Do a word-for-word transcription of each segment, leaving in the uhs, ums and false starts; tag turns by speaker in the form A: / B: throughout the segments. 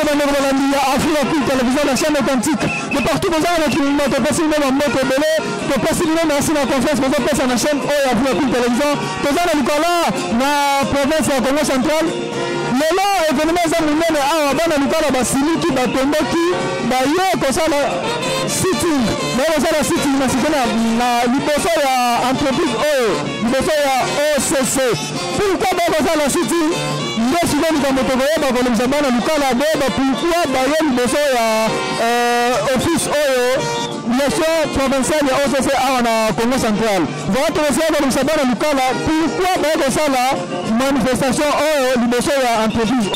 A: bandeko balandi ya Africa Cool Télévision la chaîne authentique de partout besoin avec une moto passer même en moto belé to passer même merci la confiance besoin passer na chaîne o ya Africa Cool Télévision toza na likola na province ya Congo Central lelo événement za munene awa bana likola basiliki batomboki baye kosala sitting na kosala sitting na sikena na liboso ya entreprise oyo liboso ya O C C pourquoi ba kosala sitting ndio sivyo kama togoyeba kwa mzamana likola beba pourquoi baye liboso ya office oyo direction provinciale ya O C C awa na Congo Central votre monsieur kwa mzamana likola pourquoi ba kosala manifestation oyo liboso ya entreprise.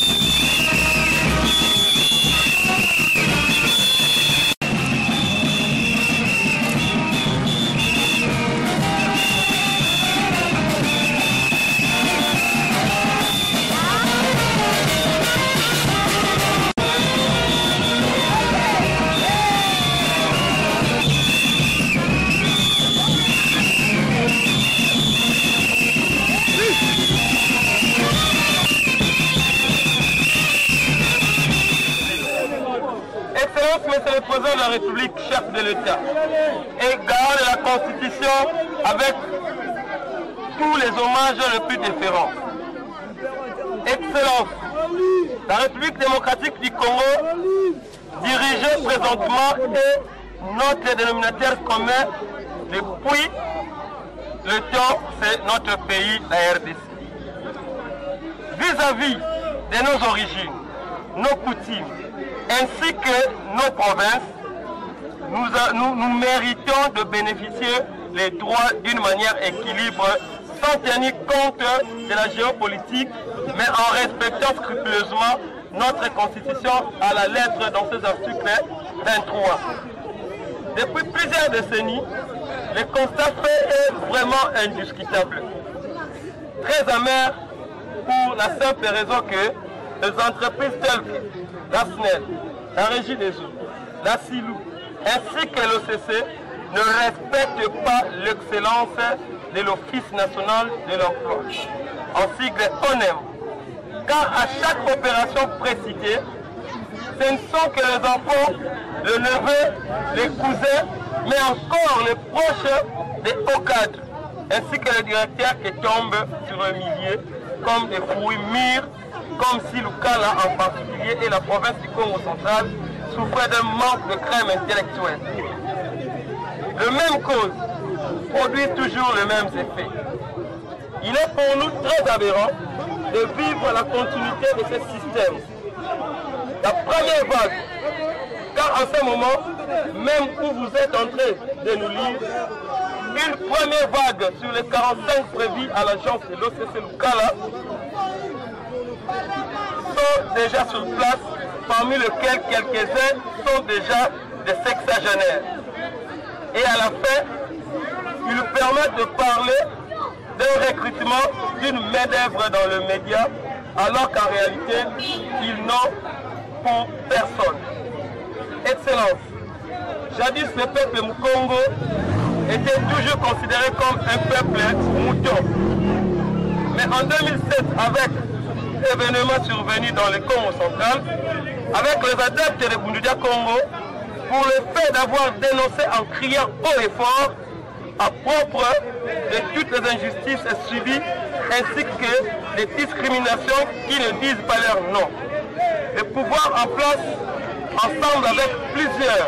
B: Monsieur le Président de la République, chef de l'État, et garant de la Constitution avec tous les hommages les plus différents. Excellence, la République démocratique du Congo, dirigée présentement, est notre dénominateur commun depuis le temps, c'est notre pays, la R D C. Vis-à-vis de nos origines, nos coutumes, ainsi que nos provinces, nous, a, nous, nous méritons de bénéficier les droits d'une manière équilibrée, sans tenir compte de la géopolitique, mais en respectant scrupuleusement notre constitution à la lettre dans ses articles vingt-trois. Depuis plusieurs décennies, le constat fait est vraiment indiscutable. Très amer pour la simple raison que les entreprises telles que la S N E L, la Régie des eaux, la SILU, ainsi que l'O C C ne respectent pas l'excellence de l'Office national de l'emploi, en sigle O N E M, car à chaque opération précitée, ce ne sont que les enfants, le neveu, les cousins, mais encore les proches des hauts cadres, ainsi que les directeurs qui tombent sur un millier comme des fruits mûrs, comme si Lukala en particulier et la province du Congo central souffraient d'un manque de crème intellectuelle. Le même cause produit toujours les mêmes effets. Il est pour nous très aberrant de vivre la continuité de ce système. La première vague, car en ce moment, même où vous êtes en train de nous lire, une première vague sur les quarante-cinq prévus à l'agence de l'O C C Lukala sont déjà sur place, parmi lesquels quelques-uns sont déjà des sexagénaires. Et à la fin, ils nous permettent de parler d'un recrutement d'une main-d'œuvre dans le média, alors qu'en réalité, ils n'ont pour personne. Excellence, jadis le peuple Mukongo était toujours considéré comme un peuple mouton. Mais en deux mille sept, avec événements survenus dans le Congo central, avec les adeptes de Bundudia Congo, pour le fait d'avoir dénoncé en criant haut et fort à propos de toutes les injustices subies, ainsi que les discriminations qui ne disent pas leur nom. Le pouvoir en place, ensemble avec plusieurs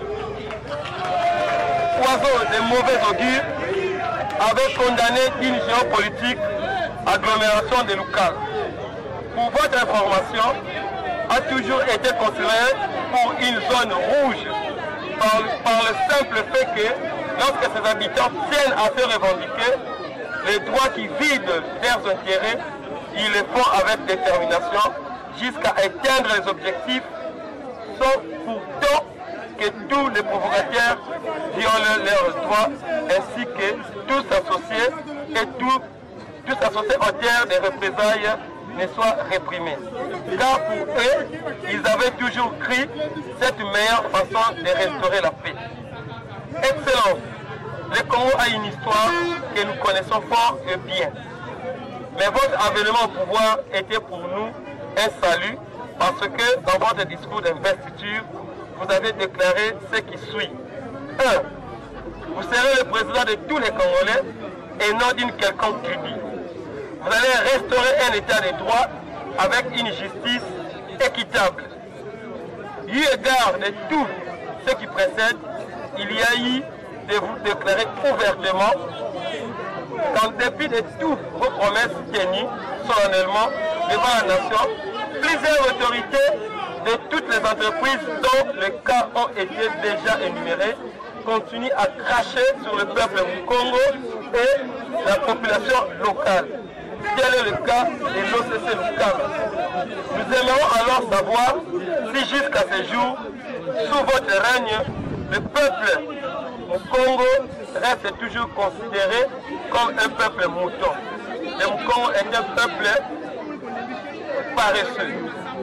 B: oiseaux de mauvais augure, avait condamné une géopolitique agglomération de Lukala. Pour votre information, a toujours été considéré pour une zone rouge par, par le simple fait que lorsque ses habitants tiennent à se revendiquer les droits qui vident leurs intérêts, ils le font avec détermination jusqu'à atteindre les objectifs, sauf pourtant que tous les provocateurs violent leurs droits ainsi que tous associés et tous, tous associés en terre des représailles ne soient réprimés. Car pour eux, ils avaient toujours cru cette meilleure façon de restaurer la paix. Excellence, le Congo a une histoire que nous connaissons fort et bien. Mais votre avènement au pouvoir était pour nous un salut parce que dans votre discours d'investiture, vous avez déclaré ce qui suit. un. Vous serez le président de tous les Congolais et non d'une quelconque tribu. Vous allez restaurer un état de droit avec une justice équitable. Eu égard de tout ce qui précède, il y a eu de vous déclarer ouvertement qu'en dépit de toutes vos promesses tenues solennellement devant la nation, plusieurs autorités de toutes les entreprises dont les cas ont été déjà énumérés continuent à cracher sur le peuple du Congo et la population locale. Quel est le cas de l'O C C local? Nous aimerions alors savoir si jusqu'à ce jour, sous votre règne, le peuple au Congo reste toujours considéré comme un peuple mouton. Le Congo est un peuple paresseux.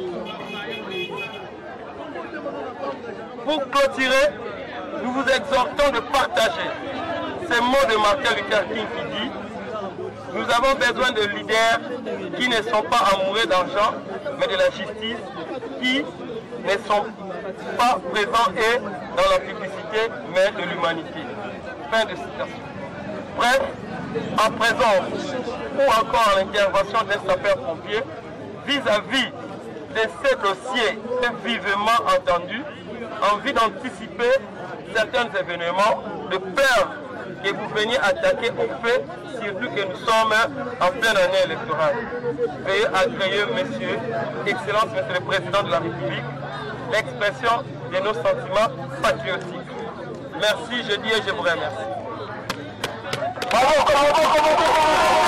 B: Pour clôturer, nous vous exhortons de partager ces mots de Martin Luther King qui dit: nous avons besoin de leaders qui ne sont pas amoureux d'argent, mais de la justice, qui ne sont pas présents et dans la publicité, mais de l'humanité. Fin de citation. Bref, en présence ou encore en intervention d'un sapeur-pompier, vis-à-vis de ces dossiers vivement entendus, en vue d'anticiper certains événements, de peur que vous veniez attaquer au fait, surtout que nous sommes en pleine année électorale. Veuillez agréer, monsieur, Excellence, monsieur le Président de la République, l'expression de nos sentiments patriotiques. Merci, je dis et je vous remercie. Bravo, bravo, bravo, bravo.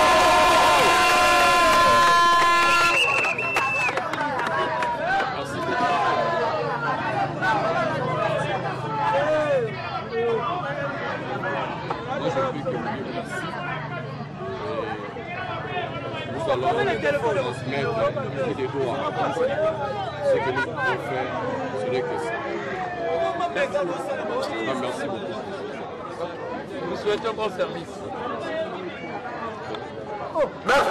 C: Nous allons transmettre le des droits à ce que nous pouvons faire, ce n'est que ça. Non, merci beaucoup.
B: Nous souhaitons bon service.
A: Oh,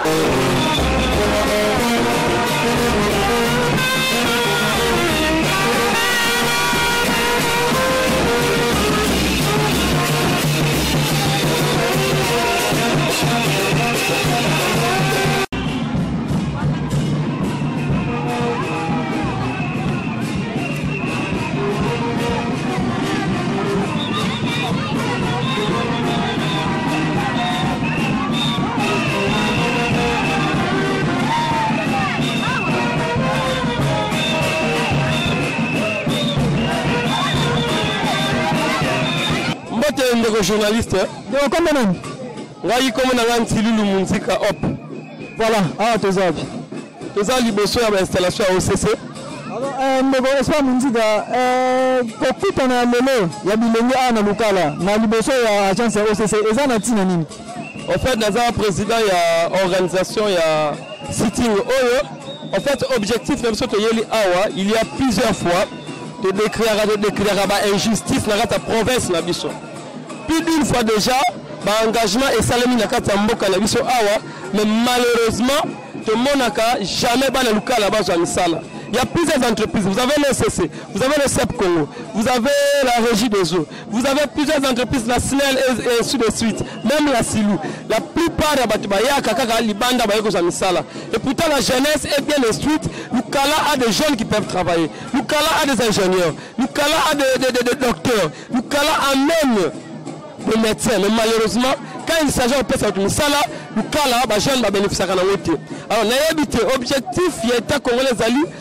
D: ndeko journaliste
A: ndeko kombe nani
D: ngai komo na ngai Ntilulu Munzika op
A: voilà awa tozabi
D: toza liboso ya installation ya O C C.
A: alors euh, ndeko Espoir Munzika euh, kokutana lelo ya bilenge awa na lukala na liboso ya agence ya O C C eza na ntina nini?
D: En fait naza président ya organisation ya sitting oyo. En fait objectif na biso toyeli awa il y a plusieurs fois de décrire de décrire ba injustice na kata province na biso. Plus d'une fois déjà, l'engagement est salami na kata mboka na biso awa, mais malheureusement, tout le monde n'a jamais ba na luka là-bas à misala. Il y a plusieurs entreprises, vous avez le C C, vous avez le C E P Congo, vous avez la Régie des eaux, vous avez plusieurs entreprises, la S N E L et ainsi de suite, même la Silou. La plupart des bâtiments, kaka libanda ba yeko misala. Et pourtant la jeunesse est bien instruite, Lukala a des jeunes qui peuvent travailler, Lukala a des ingénieurs, Lukala a des, des, des, des docteurs, Lukala a même des médecins, mais malheureusement, quand il s'agit de faire tout ça, le cas là, les jeunes vont bénéficier de l'autre. Alors, l'objectif, il y a l'État congolais,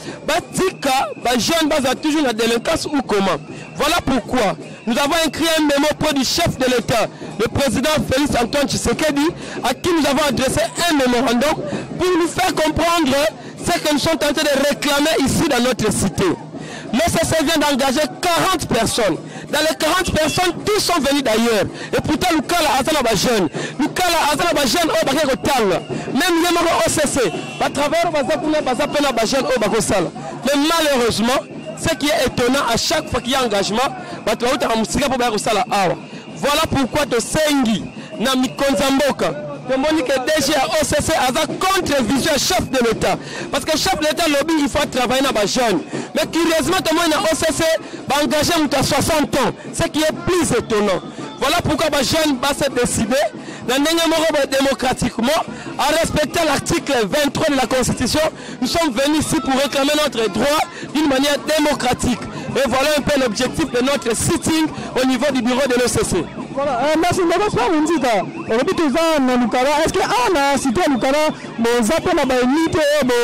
D: les jeunes vont toujours la délinquance ou comment. Voilà pourquoi nous avons écrit un mémo pour du chef de l'État, le président Félix Antoine Tshisekedi, à qui nous avons adressé un mémorandum pour nous faire comprendre ce que nous sommes en train de réclamer ici dans notre cité. Le C C vient d'engager quarante personnes. Dans les quarante personnes, tous sont venus d'ailleurs. Et pourtant, le cas là, Azana ba jeune. Le cas là, Azana ba jeune, au baké kotal. Même les membres O C C, à travers le bazapuna, bazapena ba jeune, au bako sala. Mais malheureusement, ce qui est étonnant, à chaque fois qu'il y a engagement, bato ba uta musika po bako sala awa. Voilà pourquoi to sengi na mikonza mboka. tomoni que D G à O C C a contre vision chef de l'État parce que chef de l'État lobby il faut travailler dans les jeunes mais curieusement tomoni na O C C va engager à soixante ans ce qui est plus étonnant. Voilà pourquoi les jeunes vont se décider démocratiquement à respecter l'article vingt-trois de la Constitution. Nous sommes venus ici pour réclamer notre droit d'une manière démocratique. Et voilà un peu l'objectif de notre sitting au niveau du bureau de l'O C C.
A: Voilà, merci. Est-ce que a cité Lukala, vous appelez la unité,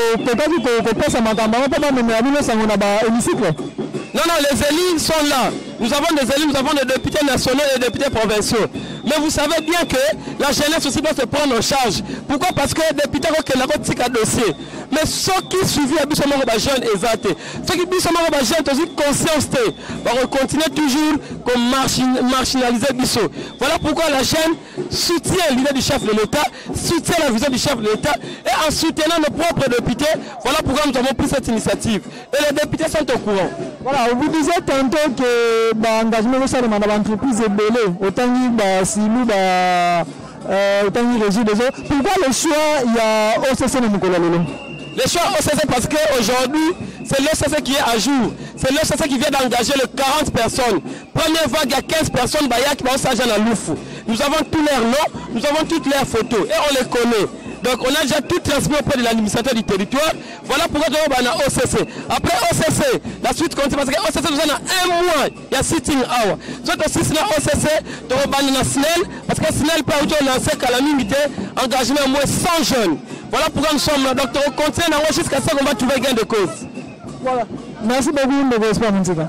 D: non, non, les élus sont là. Nous avons des élus, nous avons des députés nationaux et des députés provinciaux. Mais vous savez bien que la jeunesse aussi doit se prendre en charge. Pourquoi? Parce que les députés ont un dossier. Mais ceux qui suivent les jeunes exacts, ceux qui suivent les jeunes ont une conscience, vont continuer toujours comme marginaliser Bisso. Voilà pourquoi la jeune soutient l'idée du chef de l'État, soutient la vision du chef de l'État et en soutenant nos propres députés, voilà pourquoi nous avons pris cette initiative. Et les députés sont au courant.
A: Voilà, vous disiez tantôt que l'engagement de l'entreprise est belé, autant que Silou, autant que Régie des autres. Pourquoi le choix il y a O C C de Nicolas Lolo?
D: Le choix O C C parce qu'aujourd'hui, c'est l'O C C qui est à jour. C'est l'O C C qui vient d'engager les quarante personnes. Première vague, il y a quinze personnes qui vont s'agir dans l'Oufou. Nous avons tous leurs noms, nous avons toutes leurs photos et on les connaît. Donc on a déjà tout transmis auprès de l'administrateur du territoire. Voilà pourquoi nous avons O C C. Après O C C, la suite continue parce que O C C nous en a un mois. Il y a sitting hour. Soit aussi c'est O C C, nous avons S N E L parce que S N E L peut lancer calamité, engagement au moins cent jeunes. Voilà pourquoi nous sommes là. Donc on continue jusqu'à ce qu'on va trouver gain de cause.
A: Voilà. Merci beaucoup, Ndego Espoir Muntika.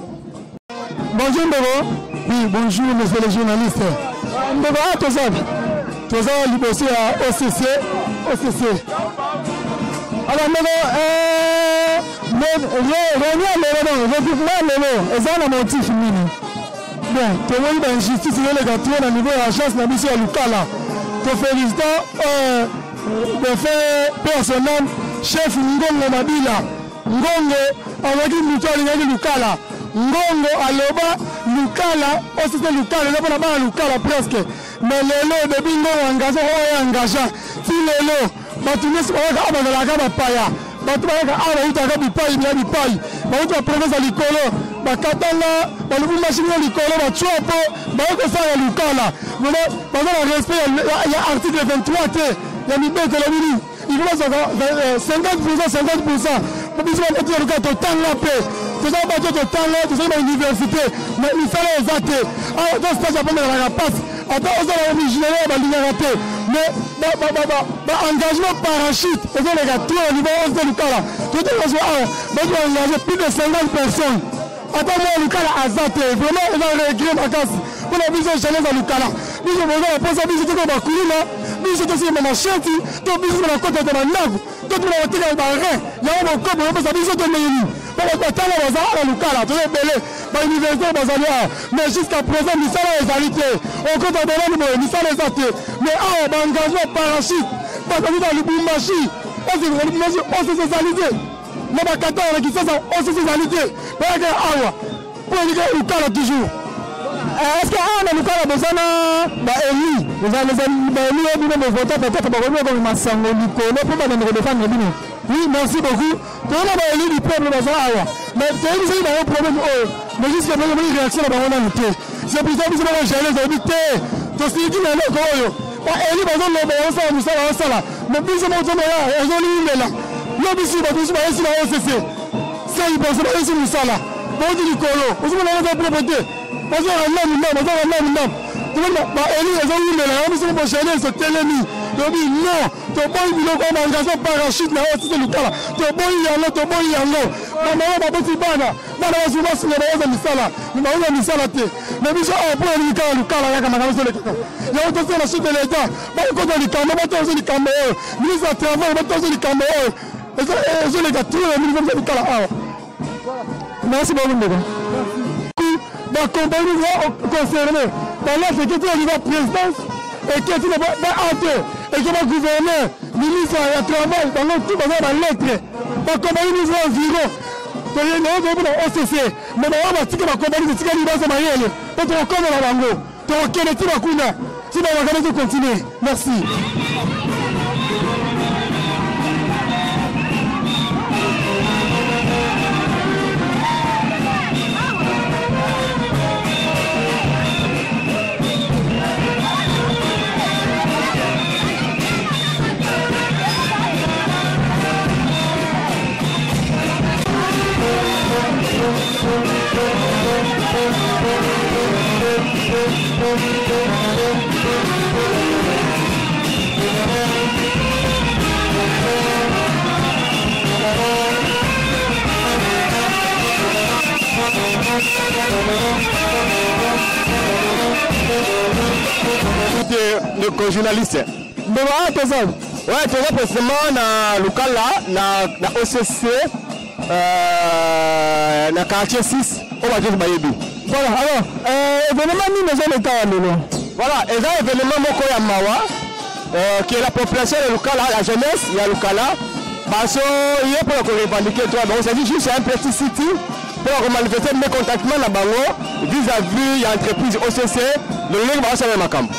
A: Bonjour, Ndego.
E: Oui, bonjour, monsieur les journalistes.
A: Ndego, à tous
E: Tous les libérés à O C C. O C C.
A: Alors, Ndego, euh. Revenons à l'événement, regroupement à l'événement. Est-ce qu'on a un motif mini?
E: Bon, tu vois, il y a une justice qui est au niveau de la chasse, la mission à Lukala. Tu félicite, euh. de faire personnel, chef Ngongo Mabila. Ngongo, avec une mutuelle, il y a Lukala. Ngongo, Aloba, Lukala, aussi c'est Lukala, il y a pas Lukala presque. Mais le lot de Bingo engagé, on est engagé. Si le lot, tu ne sais pas comment la gamme paya. Tu vas avoir un peu de paille, il y a du paille. Tu vas prendre ça l'icolo. Bakatala, balubu machine l'icolo, ba chuapo, ba ko ça la Lukala. Voilà, par le respect, il y a article vingt-trois T. Il y a une bête de la mini. Il faut cinquante pour cent, cinquante pour cent. Pour que vous ayez le temps la paix. Vous avez battu le temps là, vous avez l'université. Mais il fallait les athées. Alors, dans ce stage, après, on a la passe. Attends, on a l'originaire, on a l'université. Mais, engagement parachute, vous avez les gars, tout au niveau onze de Lucas là. Tout est là, vous avez engagé plus de cinquante personnes. Attends, moi, Lucas là, à Zate. Vraiment, il va régler ma casse. Pour la vision jeunesse à Lucas là. Nous avons besoin de penser à visiter comme un coulis là. Nous sommes aussi dans ma chantier, nous sommes dans la côte de ma nague, nous sommes dans la côte de ma rein, nous avons un corps, nous sommes dans la mairie. Nous sommes dans la bazar, à Lucala, nous sommes belé, dans l'université de Bazalia. Mais jusqu'à présent, nous sommes les alités. On compte à donner le nous sommes les athées. Mais ah, on engagement parachute, parce que nous avons le Boumachi, on s'est les alités. Nous avons quatre ans qui sont on s'est les alités. Mais ah, pour dire Lucala toujours.
A: Est-ce que ah, on a besoin d'élu? Vous avez les élus qui ont voté peut-être pour le comme Massango Nicolo pour pas défendre le.
E: Oui, merci beaucoup. Tout le monde a élu du peuple dans ça. Mais c'est une série de problèmes. Mais jusqu'à maintenant, il y a une réaction dans la montée. C'est pour ça que nous avons géré les habités. Tout ce qui est là, c'est quoi? Pas élu, par exemple, on s'en nous sommes là. Mais plus de monde là, on s'en est là. Là, ici, on va tous aller sur la O C C. Ça, il pense pas ici, nous sommes là. Bon, du Nicolo. On se met dans la propriété. On se met dans la même, on se met dans la même. Tout le monde a élu, ils ont eu là. On se met dans la même, télémi. Donc, non, tu as bon, il y a un engagement parachute, là, c'est le cas. Tu as bon, il y a un autre, tu as bon, il y a un autre. Mais on va pas se battre. On va se battre sur le base de ça là. Nous allons nous salater. Mais nous sommes pour le cas, le cas là, il y a un engagement de l'État. Il y a autre chose la suite de l'État. Pas le côté du Cameroun, pas le du Cameroun. Ministre de Travail, pas le du Cameroun. Et je les gars, tout le monde du cas là.
A: Merci beaucoup, Ndego.
E: La compagnie va concerner. Dans la sécurité au niveau présidence. Et qui est entré, et qui va gouverner, ministre du Travail, dans le tout dans la lettre. La compagnie nous voit environ. Donc, il y a un O C C. Mais on va dire que la compagnie de Tigani va se marier. Donc, on connaît la langue. Donc, on connaît tout le monde. sinon on va quand continuer. Merci.
F: Le co-journaliste.
E: Mais voilà, tout ça.
F: Ouais, tu vois, précisément, dans le local là, dans O C C, euh, dans le quartier six, on va dire Bayebi.
E: Voilà, alors, euh, événement, nous, nous sommes l'état.
F: Voilà, et là, événement, Moko Yamawa, euh, qui est la population de local là, la jeunesse, il y a le local là, parce qu'il y a pour revendiquer, toi, donc, ça dit juste un petit city pour manifester mécontentement la bango vis-à-vis de l'entreprise O C C, le ligne va se faire camp.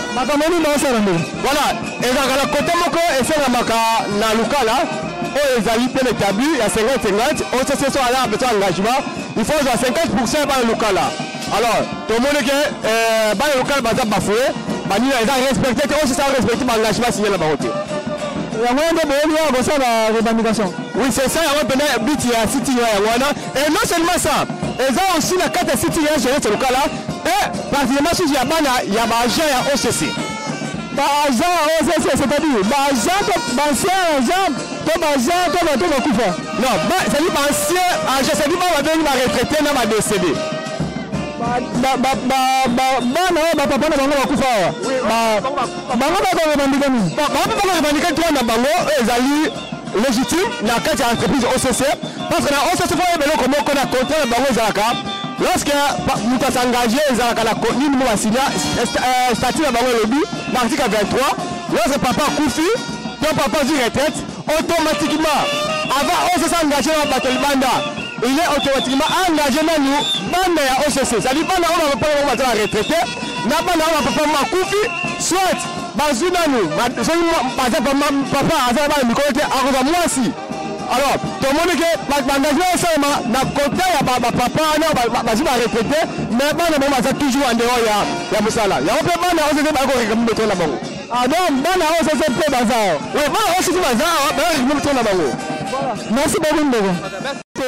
F: Voilà, et dans le côté moko et c'est na luka là, on les a bien établi, il y a cinquante cinquante, on se sont là avec engagement, il faut cinquante pour cent dans le local là. Alors, tout le monde que euh dans le local va bafoué, bah nous ils ont respecté, on se respecté l'engagement signé là-bas.
E: Il y a moyen de bénéficier de la revendication.
F: Oui, c'est ça, on peut dire but il y a city et non seulement ça, ils ont aussi la carte city là sur ce local là. Et particulièrement si il y a il y a agent à O C C.
E: Agent à O C C, c'est-à-dire agent, ancien agent, comme agent, comme tout le coup.
F: Non, c'est-à-dire ancien agent, c'est-à-dire qu'on va venir retraiter, on va décéder.
E: Bah, bah, bah, bah, bah, non, bah, papa, on va couper. Bah, bah, on va revendiquer.
F: Bah, on va revendiquer toi, on va les alliés légitimes, dans la carte d'entreprise O C C, parce que dans O C C, il faut que comment on a contrôlé le bango Zalaka. Lorsque nous sommes engagés, nous avons signé le statut de lobby, l'article vingt-trois, lorsque papa Koufi, ton papa dit retraite, automatiquement, avant on s'est engagé dans la bataille Banda, il est automatiquement engagé dans nous, Banda et O C C. Ça dit Banda, on va pas la retraité, n'a pas on va pas Koufi, soit, Bazuna nous, par exemple, papa, à la micro, à moi aussi. Alors, tout le monde dit que l'engagement est seulement dans le côté, il y a papa, il y a retraité, mais il y a toujours en dehors, il y a Moussala. Il y a un peu de gens qui ont été là-bas.
E: Ah donc, il y a un peu de bazar.
F: Oui, il y a aussi du bazar, mais il y a un peu de là-bas.
E: Merci beaucoup, Ndego. Merci,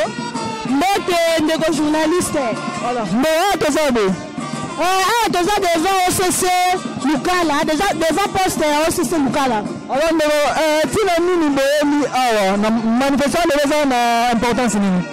E: Ndego. Ndego, journaliste. Voilà. Mais, tout ça, ah, déjà devant O C C Lukala, déjà devant poste O C C Lukala. Alors, si nous avons une manifestation de importance,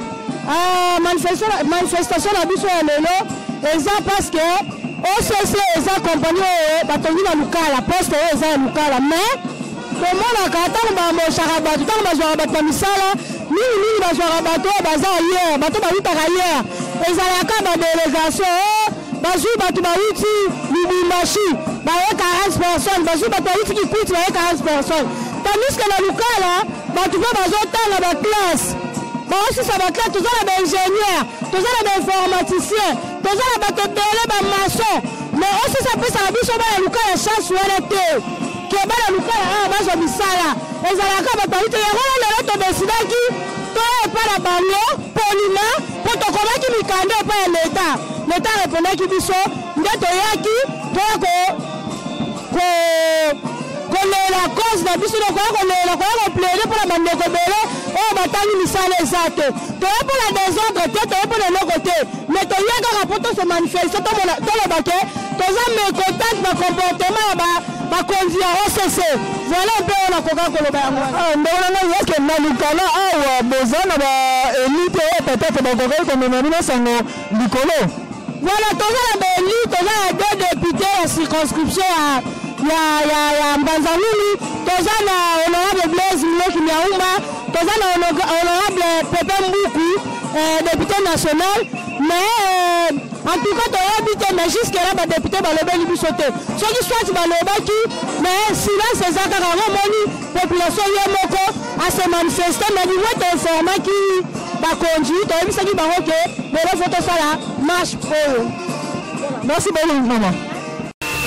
E: manifestation de Bissou et Lelo, exemple parce que O C C est accompagné de Lukala, poste est Lukala, mais comment on a quand on charabat, tout le monde a joué à Misala, nous, nous, nous, joué à bateau, bazar hier, bateau, bateau, hier, et ça a une délégation. Bazou batu bauti Lubumbashi baye quarante personnes bazou batu bauti qui coûte baye quarante personnes tandis que dans Lukala batu ba bazotala ba classe ba aussi ça ba classe tous les ingénieurs tous les informaticiens tous les batu belé ba maçon mais aussi ça peut ça biso ba Lukala chasse wala te que ba Lukala ah ba zo bisala ezalaka ba bauti ya ngolo lelo to desidaki to pa la bango polina pour to komaki mikando pa l'état. L'État répondait qu'il dit ça, nous avons la cause de la vie, nous avons plaidé pour la bande de Kobele, on va t'amener les exacts. Tu es pour la désordre, tu es pour le côté. Mais tu es un rapport se manifester dans le baquet, tu as mes contacts, mon comportement, ma conduite au C C. Voilà un peu la Coca-Cola. Ah, mais on a vu que Malukana a besoin d'élite, peut-être que Coca-Cola, comme on a mis ça, Nicolo. Voilà, tu as deux députés à circonscription à Mbanzanini, tu as l'honorable Blaise Mouloki Miaoumba, tu as l'honorable Pépé Mboukou, député national, mais en tout cas, tu as habité, mais jusqu'à là, le député va le Libissoté. Ce qui soit, tu vas le qui, mais sinon, c'est ça, car la population Yamoko à se manifester, mais il faut être informé qui va conduire, tu as vu ce qui va ok, mais là, il faut que ça là marche pour eux. Merci beaucoup, maman.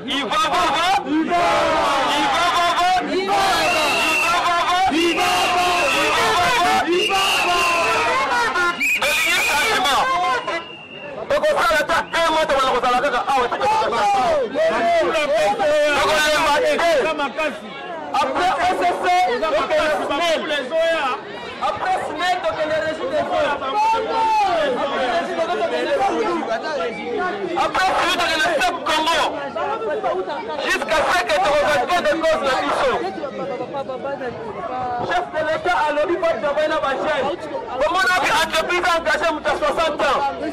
B: Il va, va, va. Il va, va, va. Il va, va, va. Il va, va. Il va, va. De lier changement. Donc on sera là un mois de la Rosalaka. Ah ouais, après O C C, donc le S N E L. Après S N E L, donc le régime des eaux. Après celui de le S E P Congo. Jusqu'à ce que tu regardes des causes de l'issue. Chef de l'État a lobby pour travailler dans ma chaîne. Comment on a vu entreprise engagée à soixante ans?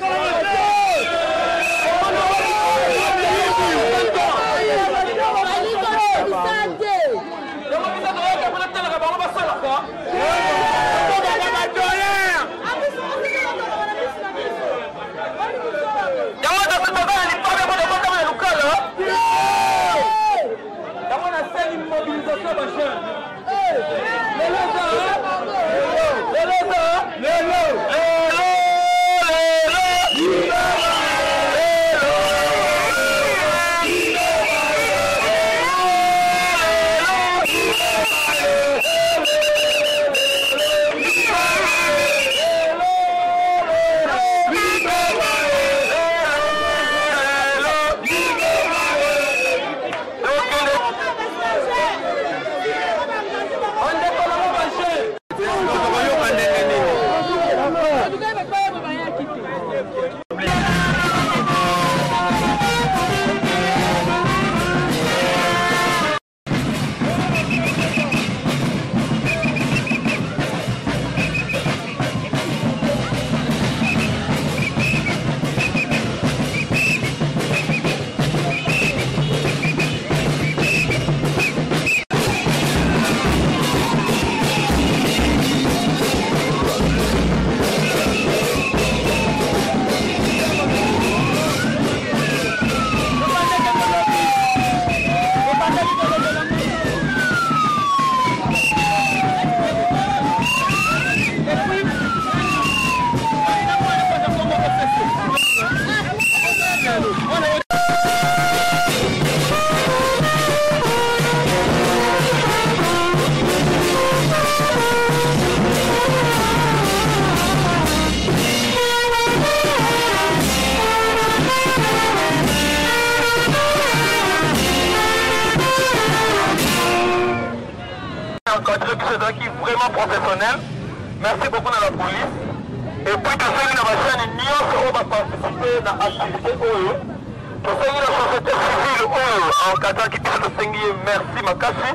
B: Qui est vraiment professionnel. Merci beaucoup à la police. Et puis que ceux qui n'ont pas chaîne, nous va participer à l'activité O E. Que ceux qui ont la société civile O E en Qatar qui puissent le signer merci Makassi.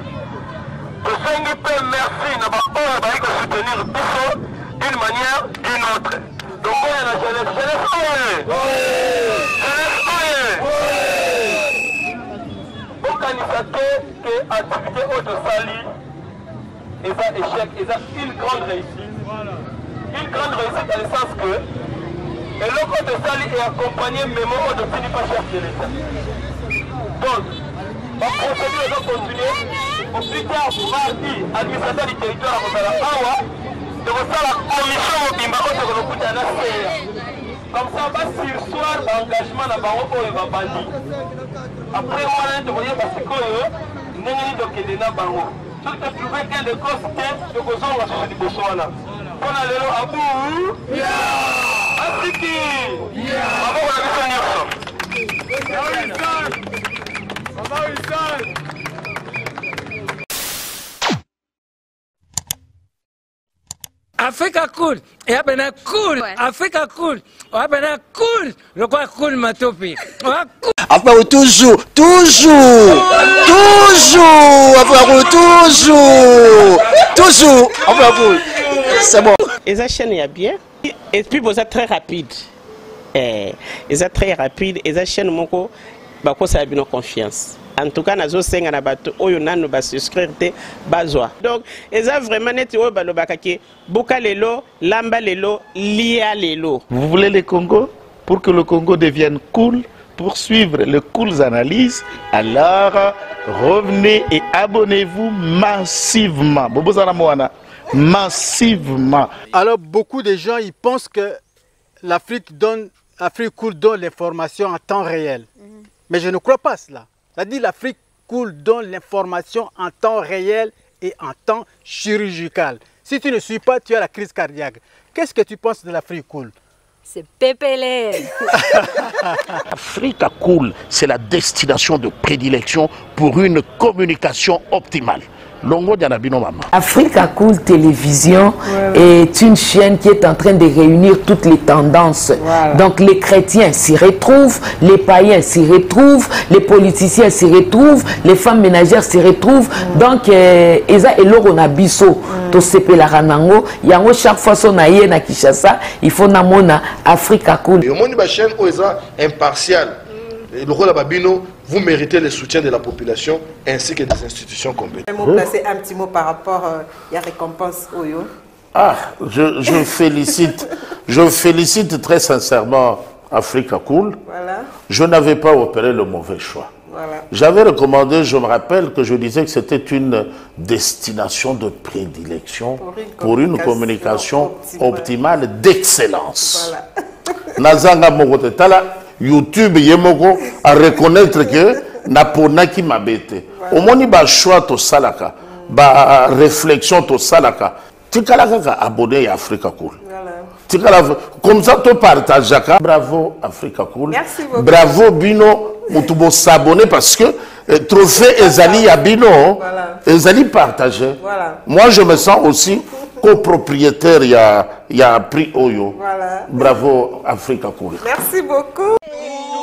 B: Que ceux qui peuvent merci n'a pas O E va soutenir Bissot d'une manière ou d'une autre. Donc on est la jeunesse. Jeunesse O E. Jeunesse O E. Pour organiser que l'activité O de Sali. Et ça, échec, et ça, une grande réussite. Une grande réussite dans le sens que le loco de Sali est accompagné même au de Philippe chef de l'État. Donc, la procédure va continuer. Au plus tard, mardi, administrateur du territoire à Rosala Awa, de la commission au Bimba au de Rokutana C R. Comme ça, on va sur soir l'engagement à Baro et va bandi. Après, on va l'intégrer parce que nous avons des Baro. Si tu as trouvé qu'un de cause tête, tu peux s'en ressourcer du Botswana. On a le lot à bout. Asiki. Avant, on a vu
G: Africa cool, et après cool, Africa cool, après cool, le quoi cool matopi.
H: Après toujours, toujours, toujours, après toujours, toujours, après c'est bon.
I: Et ça chaîne est bien, et puis vous êtes très rapide, et ça très rapide, et ça chaîne mon co, bah quoi ça a bien confiance. En tout cas, nous avons souscrire bazwa. Donc, ils ont vraiment été Boka lelo, Lamba lelo, Lia lelo.
J: Vous voulez le Congo? Pour que le Congo devienne cool, pour suivre les cool analyses, alors revenez et abonnez-vous massivement. Massivement.
K: Alors, beaucoup de gens ils pensent que l'Afrique donne, l'Afrique cool donne l'information en temps réel. Mm-hmm. Mais je ne crois pas cela. C'est-à-dire l'Afrique Cool donne l'information en temps réel et en temps chirurgical. Si tu ne suis pas, tu as la crise cardiaque. Qu'est-ce que tu penses de l'Afrique Cool?
L: C'est Pépélé.
J: Africa Cool, c'est la destination de prédilection pour une communication optimale. Longo Dianabino Mama.
M: Africa Cool Télévision ouais, ouais. est une chaîne qui est en train de réunir toutes les tendances. Voilà. Donc les chrétiens s'y retrouvent, les païens s'y retrouvent, les politiciens s'y retrouvent, les femmes ménagères s'y retrouvent. Mm. Donc, Eza Eloro Nabiso, to sepe la ranango, yango chaque fois son aïe na Kinshasa, il faut namona Africa Cool.
N: Et au monde de la chaîne, Eza impartial. Le rôle de Babino, vous méritez le soutien de la population ainsi que des institutions compétentes.
O: Je vais placer un petit mot par rapport à la récompense Oyo.
J: Ah, je, je félicite, je félicite très sincèrement Africa Cool. Voilà. Je n'avais pas opéré le mauvais choix. Voilà. J'avais recommandé, je me rappelle que je disais que c'était une destination de prédilection pour une communication, pour une communication optimale, optimale d'excellence. Voilà. Nazanga Mogotala. YouTube yemoko à reconnaître que napona qui m'abete. Au moins ba choix to salaka, ba réflexion to salaka. Tikala kaka abonné à Africa Cool. Tikala comme ça to partage jaka. Bravo Africa Cool.
O: Merci beaucoup.
J: Bravo Bino, mutubo s'abonner parce que eh, trophée Ezali à Bino, voilà. Ezali partagé. Voilà. Moi je me sens aussi copropriétaire, il y a, il y a un prix Oyo. Voilà. Bravo Africa Cool.
O: Merci beaucoup.